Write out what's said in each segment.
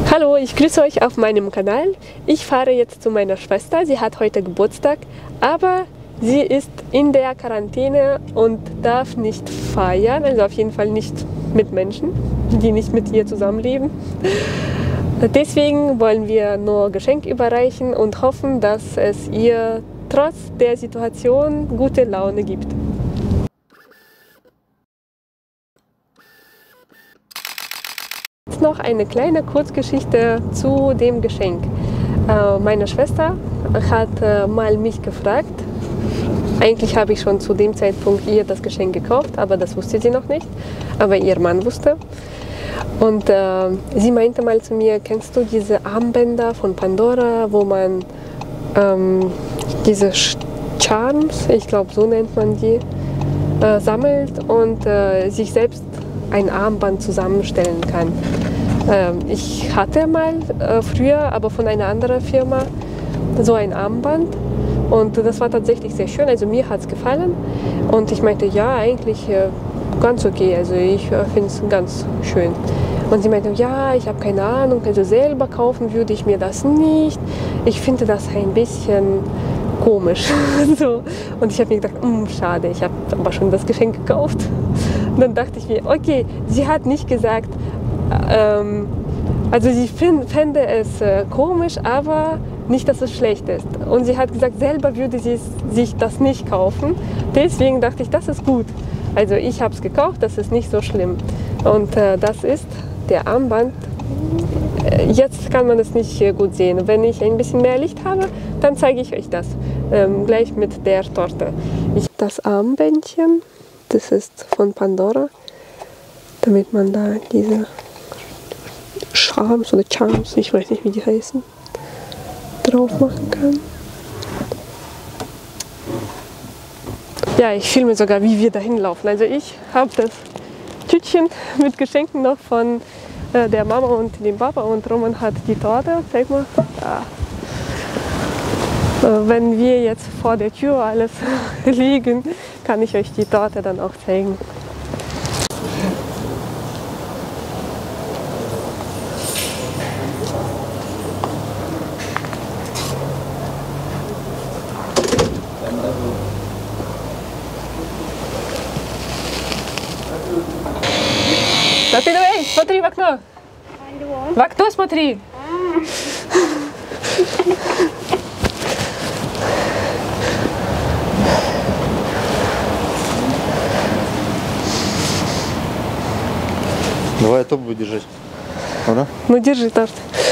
Hallo, ich grüße euch auf meinem Kanal. Ich fahre jetzt zu meiner Schwester. Sie hat heute Geburtstag, aber sie ist in der Quarantäne und darf nicht feiern, also auf jeden Fall nicht mit Menschen, die nicht mit ihr zusammenleben. Deswegen wollen wir nur Geschenk überreichen und hoffen, dass es ihr trotz der Situation gute Laune gibt. Jetzt noch eine kleine Kurzgeschichte zu dem Geschenk. Meine Schwester hat mal mich gefragt. Eigentlich habe ich schon zu dem Zeitpunkt ihr das Geschenk gekauft, aber das wusste sie noch nicht. Aber ihr Mann wusste. Und sie meinte mal zu mir, kennst du diese Armbänder von Pandora, wo man diese Charms, ich glaube so nennt man die, sammelt und sich selbst ein Armband zusammenstellen kann. Ich hatte mal früher, aber von einer anderen Firma, so ein Armband und das war tatsächlich sehr schön, also mir hat es gefallen und ich meinte, ja, eigentlich ganz okay, also ich finde es ganz schön. Und sie meinte, ja, ich habe keine Ahnung, also selber kaufen würde ich mir das nicht. Ich finde das ein bisschen komisch. So. Und ich habe mir gedacht, schade, ich habe aber schon das Geschenk gekauft. Und dann dachte ich mir, okay, sie hat nicht gesagt, also sie fände es komisch, aber nicht, dass es schlecht ist. Und sie hat gesagt, selber würde sie sich das nicht kaufen. Deswegen dachte ich, das ist gut. Also ich habe es gekauft, das ist nicht so schlimm. Und das ist der Armband. Jetzt kann man es nicht gut sehen. Wenn ich ein bisschen mehr Licht habe, dann zeige ich euch das. Gleich mit der Torte. Das Armbändchen, das ist von Pandora, damit man da diese Charms oder Charms, ich weiß nicht wie die heißen, drauf machen kann. Ja, ich filme sogar, wie wir dahin laufen. Also ich habe das Tütchen mit Geschenken noch von der Mama und dem Papa und Roman hat die Torte. Zeig mal. Ja. Wenn wir jetzt vor der Tür alles liegen, kann ich euch die Torte dann auch zeigen. Да ты давай, смотри в окно. В окно смотри. Давай я топ буду держать. Ладно? Ну держи торт.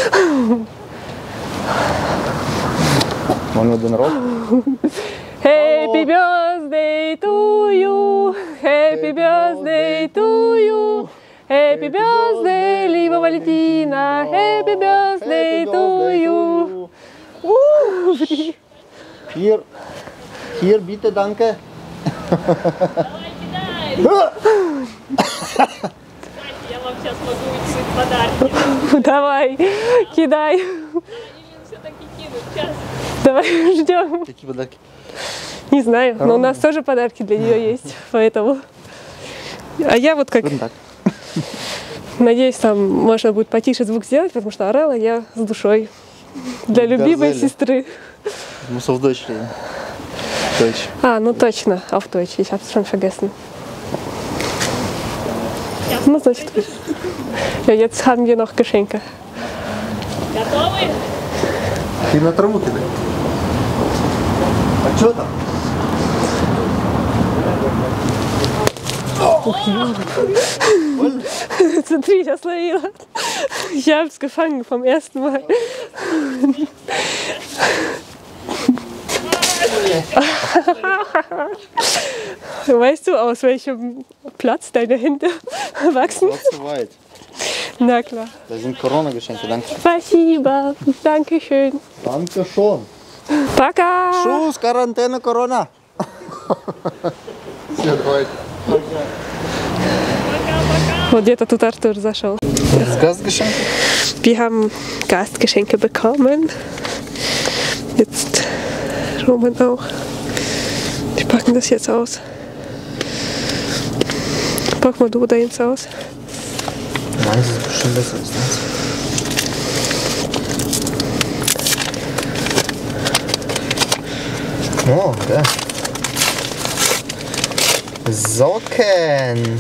Он один рот. Happy birthday to you. Happy birthday to you. Happy birthday, liebe Valentina. Happy birthday to you. Hier, bitte, danke. Я вам сейчас могу высыпать подарки. Давай, кидай. Они все так и кинут. Сейчас. Давай, ждем. Какие подарки? Не знаю, но у нас тоже подарки для нее есть, поэтому. А я вот как... Надеюсь, там можно будет потише звук сделать, потому что орала я с душой. Для любимой сестры. Muss auf Deutsch reden. Deutsch. Ah, ну точно, auf Deutsch. Ich hab's schon vergessen. Ну, значит, ja, jetzt haben wir noch Geschenke. Готовы? Ты на траву кидай. А что там? Смотри, я словила. Ich hab's gefangen vom ersten Mal. Weißt du, aus welchem Platz deine Hände wachsen? Zu weit. Na klar. Das sind Corona-Geschenke, danke. Спасибо. Dankeschön. Danke schon. Пока. Tschüss, Quarantäne, Corona. Все, давай. Вот где-то тут Артур зашел. Gastgeschenke? Wir haben Gastgeschenke bekommen. Jetzt Roman auch. Wir packen das jetzt aus. Pack mal du deins aus. Meins ist bestimmt besser als das. Oh, okay. Socken.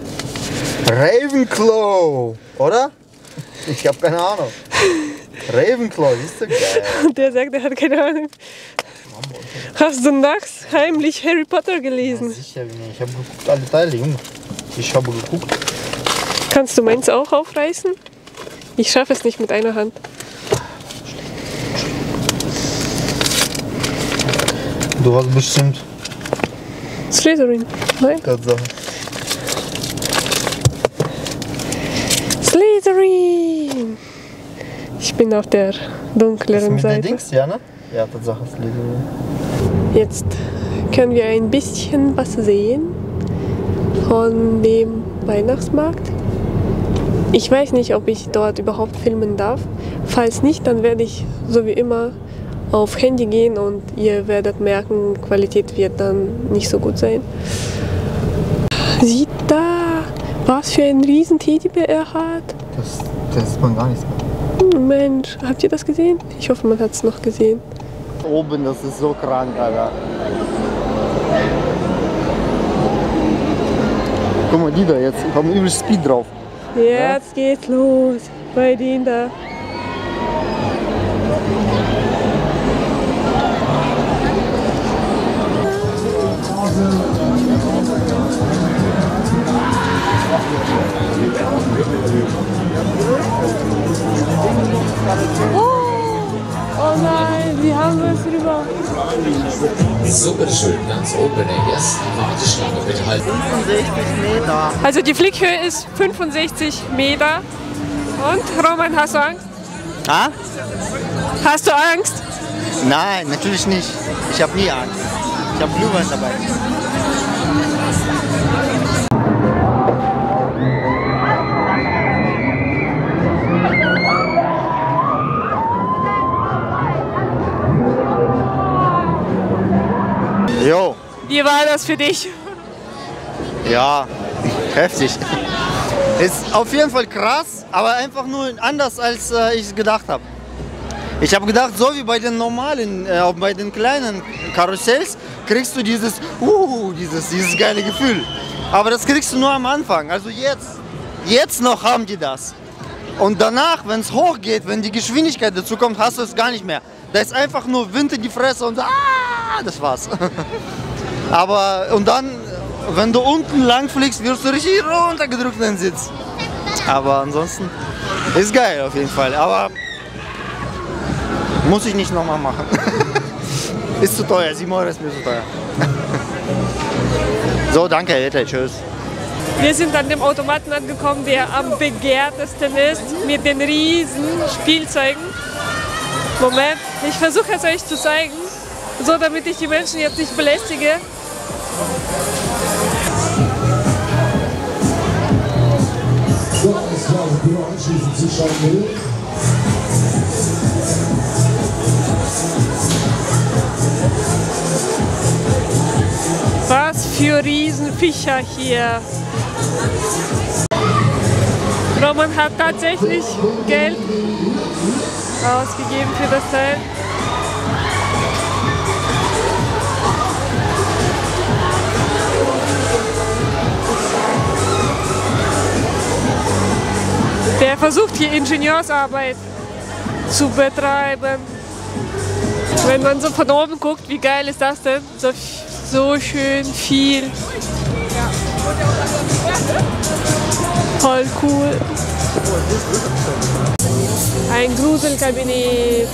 Ravenclaw, oder? Ich habe keine Ahnung. Ravenclaw, siehst du? Geil. Und der sagt, er hat keine Ahnung. Hast du nachts heimlich Harry Potter gelesen? Ja, sicher, ich habe geguckt, alle Teile, Junge. Ich habe geguckt. Kannst du meins auch aufreißen? Ich schaffe es nicht mit einer Hand. Du hast bestimmt Slytherin. Nein? Tatsache. Slytherin! Ich bin auf der Das dunkleren mit den Seite. Dings, ja, ne? Ja, Tatsache, Slytherin. Jetzt können wir ein bisschen was sehen von dem Weihnachtsmarkt. Ich weiß nicht, ob ich dort überhaupt filmen darf. Falls nicht, dann werde ich so wie immer auf Handy gehen und ihr werdet merken, Qualität wird dann nicht so gut sein. Sieht da, was für ein riesen Teddybär er hat. Das sieht man gar nicht mehr. Mensch, habt ihr das gesehen? Ich hoffe, man hat es noch gesehen. Oben, das ist so krank, Alter. Guck mal, die da jetzt, haben übel Speed drauf. Jetzt geht's los bei denen da. Oh nein, wie haben wir es rüber? So, bitteschön, ganz oben in der ersten Warteschlange bitte halten. 65 Meter. Also die Flughöhe ist 65 Meter. Und Roman, hast du Angst? Ah? Hast du Angst? Nein, natürlich nicht. Ich habe nie Angst. Ich habe Glühwein dabei. Jo, Wie war das für dich? ja, heftig. Ist auf jeden Fall krass, aber einfach nur anders, als ich es gedacht habe. Ich habe gedacht, so wie bei den normalen, bei den kleinen Karussells, kriegst du dieses geile Gefühl. Aber das kriegst du nur am Anfang. Also jetzt noch haben die das. Und danach, wenn es hochgeht, wenn die Geschwindigkeit dazu kommt, hast du es gar nicht mehr. Da ist einfach nur Wind in die Fresse und das war's. Aber und dann, wenn du unten lang fliegst, wirst du richtig runtergedrückt in den Sitz. Aber ansonsten ist geil auf jeden Fall. Aber muss ich nicht nochmal machen. Ist zu teuer, 7 Euro ist mir zu teuer. So, danke, Alter, tschüss. Wir sind an dem Automaten angekommen, der am begehrtesten ist, mit den riesen Spielzeugen. Moment, ich versuche es euch zu zeigen, so damit ich die Menschen jetzt nicht belästige. So, alles klar, wir können anschließend zuschauen will. Was für Riesenviecher hier. Roman hat tatsächlich Geld ausgegeben für das Teil. Der versucht hier Ingenieursarbeit zu betreiben. Wenn man so von oben guckt, wie geil ist das denn? So schön viel. Voll cool. Ein Gruselkabinett.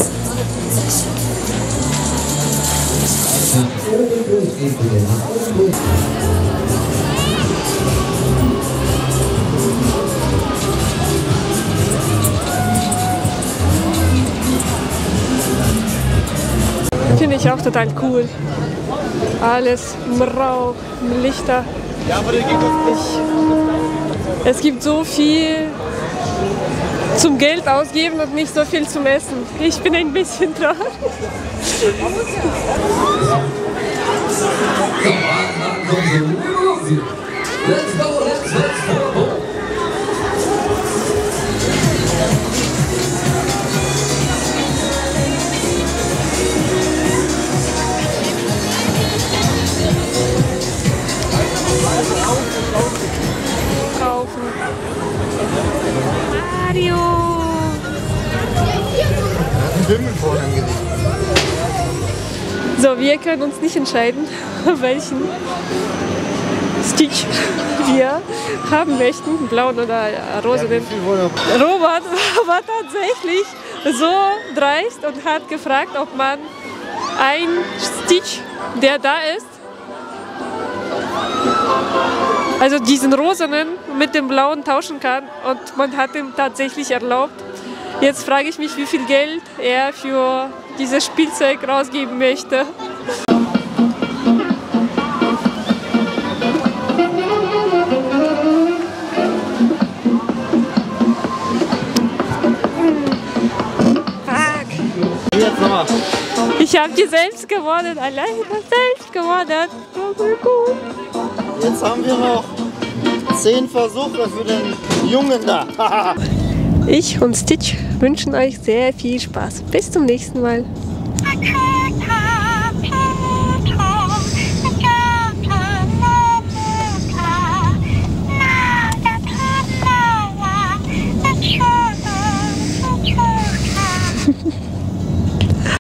Finde ich auch total cool. Alles im Rauch, im Lichter. Es gibt so viel zum Geld ausgeben und nicht so viel zum Essen. Ich bin ein bisschen traurig. Himmel vorne gelegt. So, wir können uns nicht entscheiden, welchen Stitch wir haben möchten, blauen oder rosenen. Robert war tatsächlich so dreist und hat gefragt, ob man einen Stitch, der da ist, also diesen rosenen mit dem blauen tauschen kann, und man hat ihm tatsächlich erlaubt. Jetzt frage ich mich, wie viel Geld er für dieses Spielzeug rausgeben möchte. Jetzt nochmal. Ich habe die selbst gewonnen, alleine selbst gewonnen. Jetzt haben wir noch 10 Versuche für den Jungen da. Ich und Stitch wünschen euch sehr viel Spaß. Bis zum nächsten Mal.